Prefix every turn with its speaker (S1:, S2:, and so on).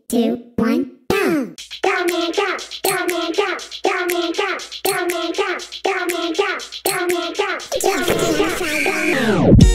S1: 2, 1, go!
S2: Go man go, go man go, go man go, go man go, go man go, go man go, go man go.